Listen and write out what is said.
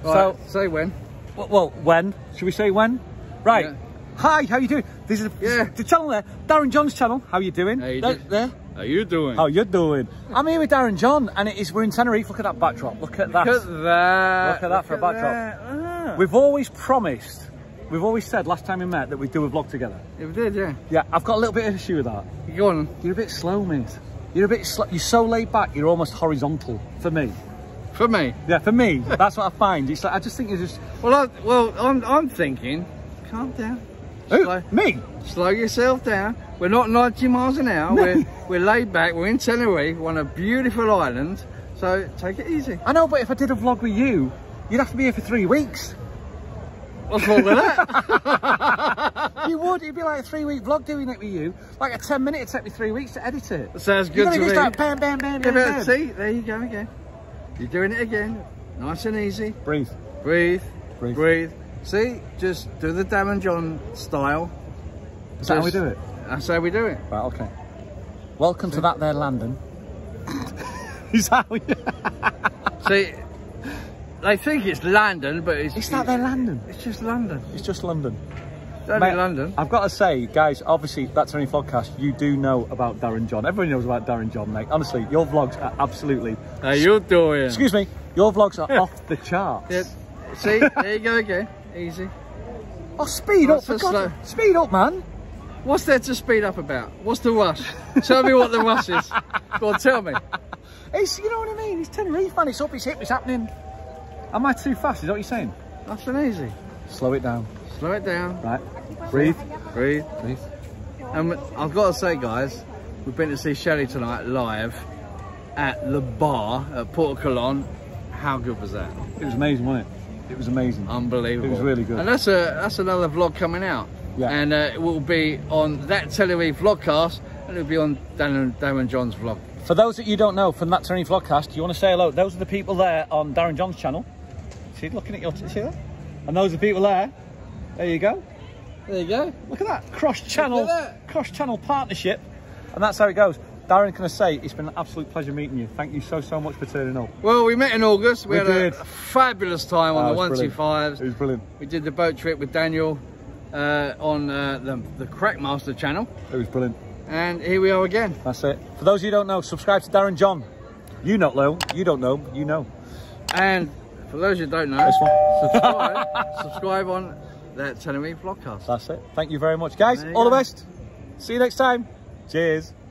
Right, so say when. Well, when? Should we say when? Right. Yeah. Hi, how you doing? This is the channel there, Darren John's channel. How you doing? How you doing? How you doing? How you doing? I'm here with Darren John, and we're in Tenerife. Look at that backdrop. Look at that. Look at that. Look at that for a backdrop. We've always promised, we've always said last time we met that we'd do a vlog together. Yeah, we did, yeah. Yeah, I've got a little bit of issue with that. Go on. You're a bit slow, mate. You're a bit slow. You're so laid back, you're almost horizontal for me. For me? Yeah, for me. That's what I find. It's like, I just think you're just... Well, I'm thinking, calm down. Me? Slow yourself down. We're not 90 miles an hour. No. We're laid back. We're in Tenerife, on a beautiful island. So take it easy. I know, but if I did a vlog with you, you'd have to be here for 3 weeks. What's wrong with that? You would. It'd be like a 3-week vlog doing it with you. Like a 10-minute, it'd take me 3 weeks to edit it. Sounds good to me. Like, bam, bam, bam, bam, bam. See, there you go again. You're doing it again. Nice and easy. Breathe. Breathe. Breathe. Breathe. See, just do the Darren John style. Is that how we do it? That's how we do it. Right, okay. Welcome to that there London. Is that how we do it? See, they think it's London, but it's that there London. It's just London. It's just London. It's only London. I've got to say, guys, obviously, that's only podcast. You do know about Darren John. Everybody knows about Darren John, mate. Honestly, your vlogs are absolutely... How you doing? Excuse me. Your vlogs are off the charts. Yep. See, there you go again. Easy. Oh, speed up, for God. Speed up, man. What's there to speed up about? What's the rush? Tell me what the rush is. Go on, tell me. It's, you know what I mean? It's Tenerife, man. It's up, it's hip, it's happening. Am I too fast? Is that what you're saying? Nice and easy. Slow it down. Slow it down. Right. Breathe. Breathe. Breathe. And I've got to say, guys, we've been to see Shelley tonight live at the bar at Porto Colon. How good was that? It was amazing, wasn't it? It was amazing. Unbelievable. It was really good. And that's another vlog coming out. Yeah. And it will be on that Tenerife vlogcast, and it'll be on Darren John's vlog. For those that you don't know, from that Tenerife vlogcast, you want to say hello? Those are the people there on Darren John's channel. See, looking at your... See that? And those are the people there. There you go. There you go. Look at that. Cross-channel partnership. And that's how it goes. Darren, can I say, it's been an absolute pleasure meeting you. Thank you so much for turning up. Well, we met in August. We had a fabulous time on the 125s. It was brilliant. We did the boat trip with Daniel on the Crackmaster channel. It was brilliant. And here we are again. That's it. For those of you who don't know, subscribe to Darren John. You not know. You don't know. You know. And for those who don't know, subscribe on that Tenerife vlogcast. That's it. Thank you very much, guys. All the best. See you next time. Cheers.